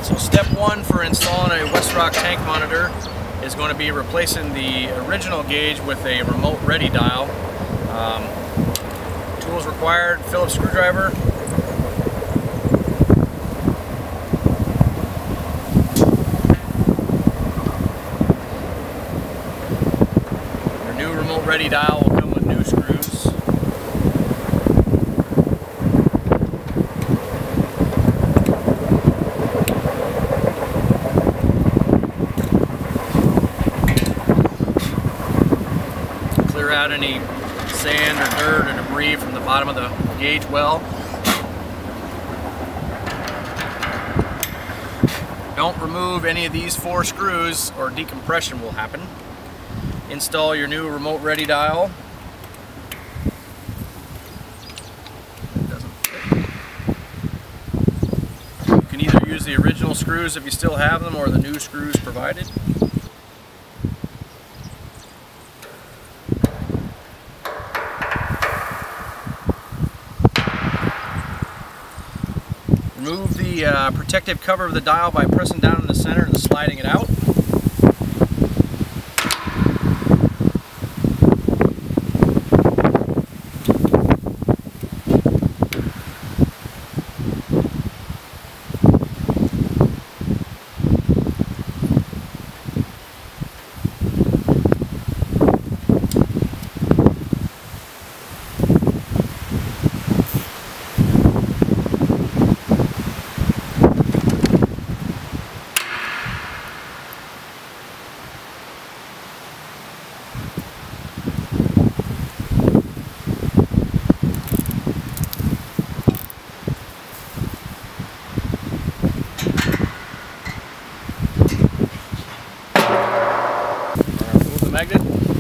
So step one for installing a Westrock tank monitor is going to be replacing the original gauge with a remote ready dial. Tools required: Phillips screwdriver, your new remote ready dial will come with new screws. Clear out any sand or dirt or debris from the bottom of the gauge well. Don't remove any of these 4 screws or decompression will happen. Install your new remote ready dial. It doesn't fit. You can either use the original screws if you still have them, or the new screws provided. Remove the protective cover of the dial by pressing down in the center and sliding it out. Remove the magnet.